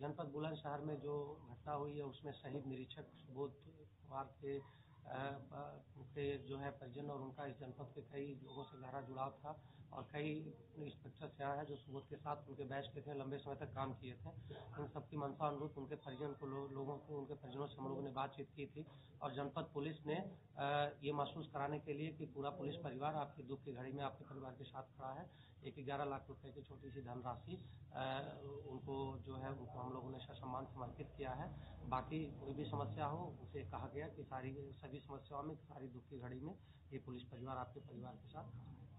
जनपद बुलंदशहर में जो घटना हुई है उसमें शहीद निरीक्षक सुबोध कुमार के जो है परिजन और उनका इस जनपद के कई लोगों से गहरा जुड़ाव था और कई इंस्पेक्टर्स यहाँ हैं जो सुबोध के साथ उनके बैच के थे, लंबे समय तक काम किए थे। इन सबकी मंशा अनुरूप उनके परिजन को लोगों को उनके परिजनों से हम लोगों ने बातचीत की थी और जनपद पुलिस ने ये महसूस कराने के लिए कि पूरा पुलिस परिवार आपके दुख की घड़ी में आपके परिवार के साथ खड़ा है, एक 11 लाख रुपए की छोटी सी धनराशि उनको जो है उनको हम लोगों ने ससम्मान समर्पित किया है। बाकी कोई भी समस्या हो उसे कहा गया कि सभी समस्याओं में सारी दुख की घड़ी में ये पुलिस परिवार आपके परिवार के साथ